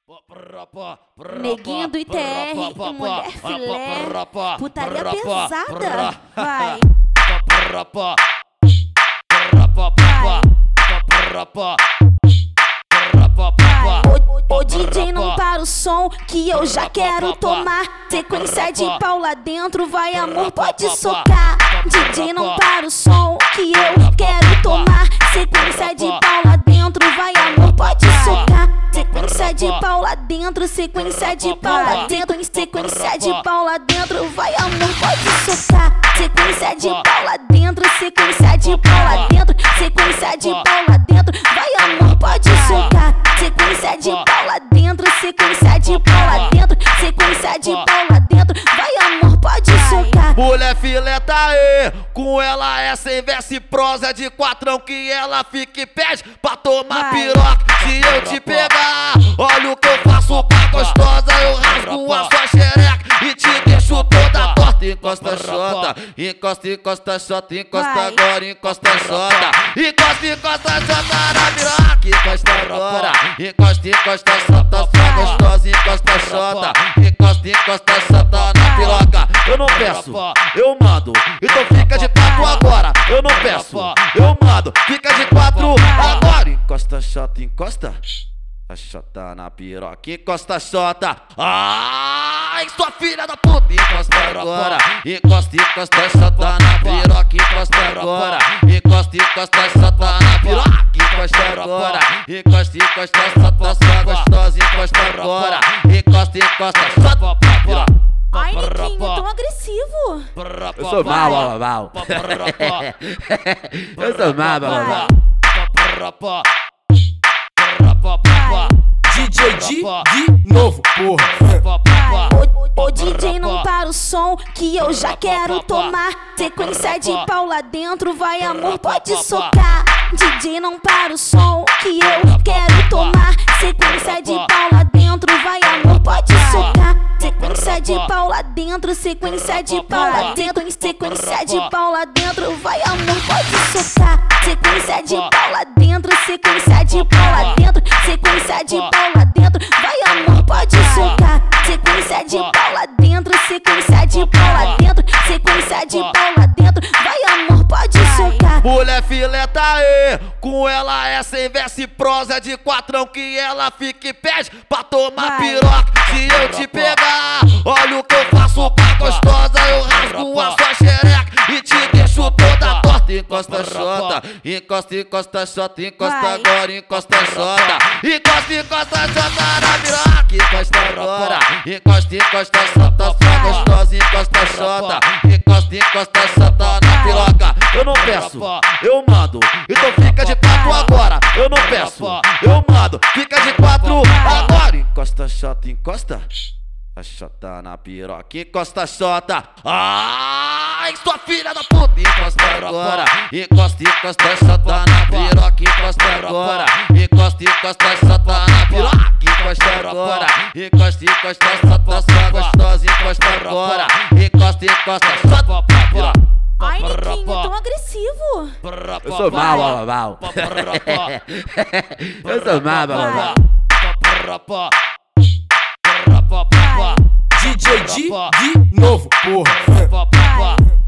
Neguinho do ITR e mulher filé, putaria pesada, vai. Ô DJ, não para o som que eu já quero tomar. Sequência de pau lá dentro, vai amor, pode socar. DJ, não para o som que eu quero tomar. Sequência de pau lá dentro, vai amor, pode socar. Sequência de pau lá dentro, sequência de pau lá dentro, sequência de pau lá dentro, vai amor, pode socar. Sequência de pau lá dentro, sequência de pau lá dentro, sequência de pau lá dentro, vai amor, pode socar. Sequência de pau lá dentro, sequência de pau lá dentro, sequência de pau lá dentro, vai amor, pode socar. Mulher filé tá aí, com ela é sem verso e prosa de quatrão que ela fica e pede pra tomar piroca. Se eu te pegar, olha o que eu faço pra gostosa, eu rasgo a sua xereca e te deixo toda torta. Encosta xota, encosta, encosta xota, encosta agora, encosta xota. Encosta, encosta xota na piroca, encosta agora. Encosta, encosta xota, sua gostosa, encosta xota. Encosta, encosta xota na piroca. Eu não peço, eu mando, então fica de quatro agora. Eu não peço, eu mando, fica de quatro agora. Encosta xota, encosta a xota na piroca, encosta xota. Ai, sua filha da puta, encosta agora. Encosta, encosta xota na piroca, encosta agora. Encosta, encosta xota na piroca, encosta agora. Encosta, encosta xota, sua gostosa, encosta agora. Encosta, encosta xota na piroca. Ai, Neguinho, tão agressivo. Eu sou mal, mal. Eu sou mal, mal. DJ de novo, porra. Ô DJ, não para o som que eu já quero tomar. Sequência de pau lá dentro, vai amor, pode socar. DJ, não para o som que eu quero tomar. Sequência de pau lá dentro, vai amor, pode socar. Sequência de pau lá dentro, sequência de pau lá dentro, sequência de pau lá dentro, vai amor, pode socar. Sequência de pau lá dentro, sequência de pau lá dentro, sequência de pau lá dentro, vai amor, pode socar. Sequência de pau lá dentro, sequência de pau lá dentro, sequência de pau lá dentro, vai amor, pode socar. Mulher filé tá aí, com ela é sem verso e prosa de quatrão que ela fica e pede pra tomar piroca. Se eu te pegar, olha o que eu faço pra gostosa, eu rasgo a sua xereca e te deixo toda torta. Encosta xota, encosta, encosta xota, encosta agora, encosta xota. Encosta, encosta xota na piroca, encosta agora. Encosta, encosta xota, sua gostosa, encosta xota. Encosta, encosta xota na piroca. Eu não peço, eu mando, então fica de quatro agora. Eu não peço, eu mando, fica de quatro agora. Encosta xota, encosta a xota na piroca, encosta xota. Ai, sua filha da puta, encosta agora. Encosta, encosta xota na piroca, encosta agora. Encosta, encosta xota na piroca, encosta agora. Encosta, encosta xota, sua gostosa, encosta agora. Encosta, encosta xota na piroca. Ai, Neguinho, tão agressivo. Eu sou mal, mal. Eu sou mal, mal. DJ de novo, porra.